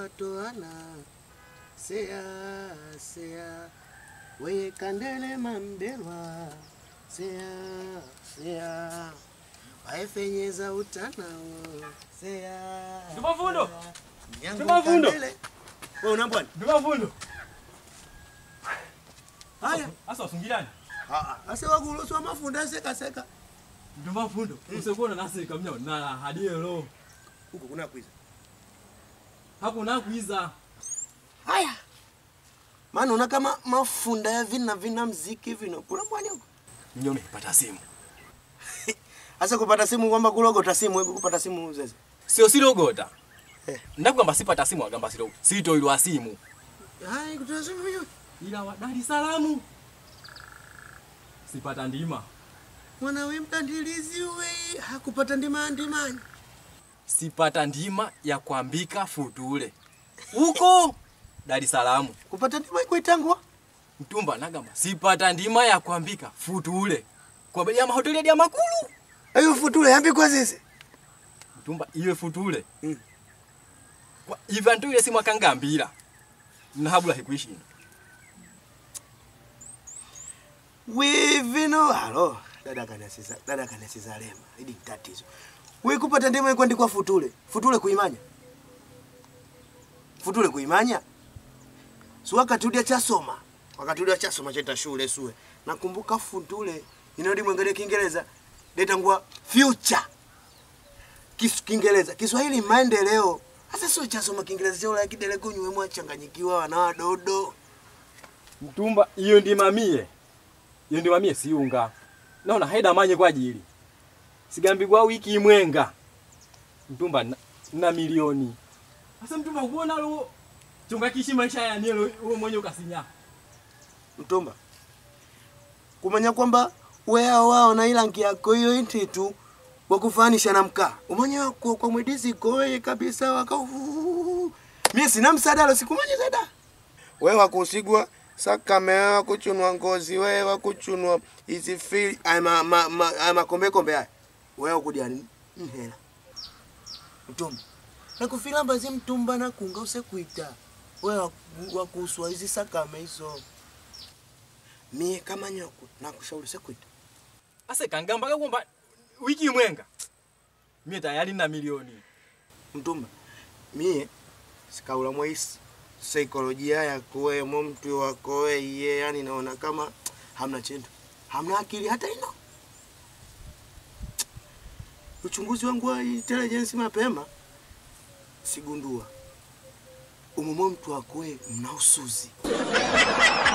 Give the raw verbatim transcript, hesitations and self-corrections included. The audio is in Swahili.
twatoana sea sea we kandele mambelwa sea sea waefenyeza utanao sea Nduma Fundo Nduma Fundo wewe unambwana Nduma Fundo haya asa usungirani ah asa wakuloswa mafunda seka seka Nduma Fundo usekuona nasi kamnya na hadielo huko kuna kuiza hakuna kuiza haya maana una kama mafunda ya vina vina mziki vino kuna mwani huko ndio nimepata simu asa kupata simu kwamba kulogota simu wewe kupata simu zeze sio silogota eh ndakugamba sipata simu agamba silo sito ilwa simu hai kutoa simu hiyo ila wa Dar es Salaam sipata ndima mwana wewe mtandilizi wewe hakupata ndima ndimani sipata ndima ya kuambika Futule huko Dar es Salaam kupata ndima iko itangwa Mtumba nagamba sipata ndima ya kuambika Futule kwa bei ya mahoteli ya makulu ayo Futule yambi kwa sisi Mtumba iwe Futule mm. kwa event ile si mwakangambira na habula hikuishinda we vino halo dada kanasiza dada kanasiza lema idi tatizo we kupata ndima iko ndikwa Futule Futule kuimanya Futule kuimanya si wakati udia chasoma wakati udia chasoma cheta shule suwe nakumbuka Futule inarudi mwangalie Kiingereza leta ngwa future kisu Kiingereza Kiswahili maendeleo hasa sio chasoma Kiingereza chao la kidele kunywe mwachanganyikiwa na wadodo Mtumba hiyo ndi mamie hiyo ndi mamie siunga naona haida manye kwa ajili sigambigwa wiki imwenga Mtumba na, na milioni hasa Mtumba kuona lo chunga kishi maisha ya nielo wewe mwenyewe ukasinya Mtumba kumanya kwamba wewe wao na ilangi yako hiyo intitu wakufanisha na mkaa umanya kwa, kwa mwedizi koe kabisa waka mimi sina msaada sikumanya zada wewe wakusigwa sakame wakuchunwa ngozi wewe wakuchunwa hizi feel ama ma, ma, ama kombe kombe haya wewe ukudia hela Mtumba na kufila mbazi Mtumba na kunga usekuita wewe wakuswa hizi sakame hizo mie kama nyoko na kushauri sekuita ase kangamba kwamba wiki imwenga mie tayari na milioni Mtumba mie sikaula mwaisi saikolojia yako wewe mtu wako wewe yani naona kama hamna chendo hamna akili hata ino uchunguzi wangu wa intelligence mapema sigundua umumo mtu wako wewe mna usuzi